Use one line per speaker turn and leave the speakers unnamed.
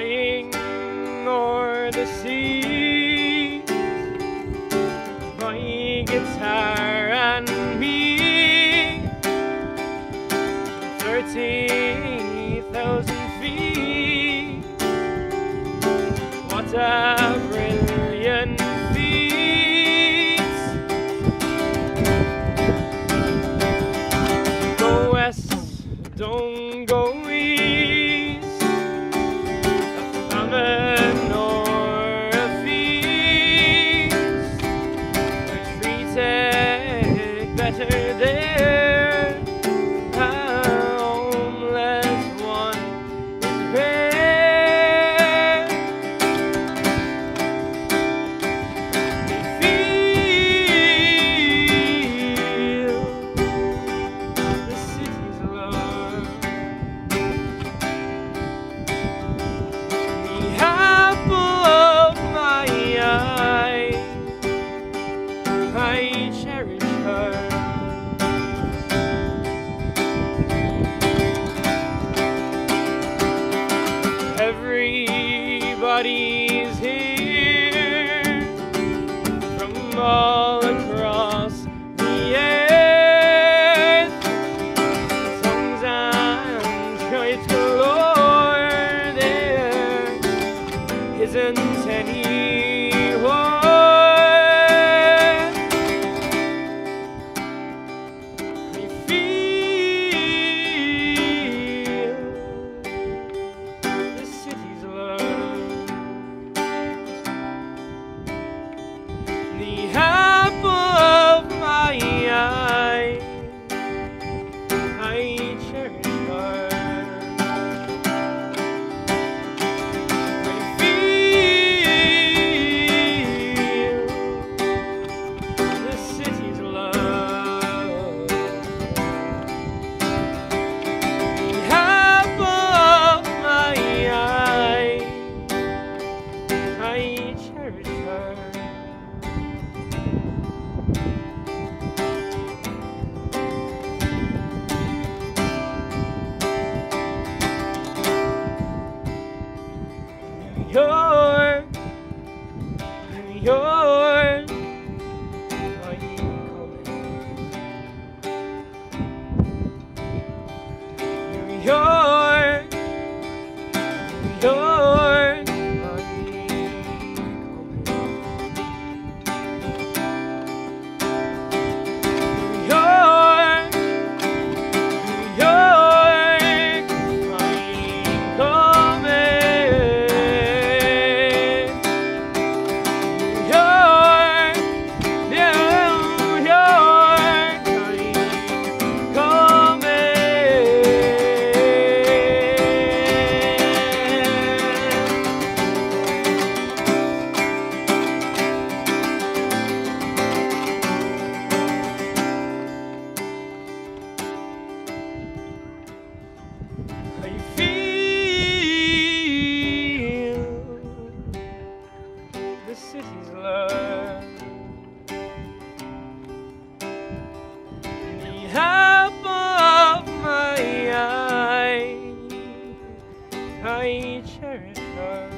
flying o'er the sea, my guitar and me, 30,000 feet. What a brilliant feat! Go west, don't go east, a famine or a feast, we're treated better there. A homeless one is rare. We feel the city's love. The apple of my eye, I cherish her. Everybody's here from all across the earth. Songs and joys galore. There isn't any war. We feel the city's love. The apple of my eye, I cherish her. I feel the city's love. The apple of my eye, I cherish her. New York, New York, are you coming? New York, New York, are you coming? New York, New York, are you coming? New York, New York, are you I feel the city's love. The apple of my eye, I cherish her.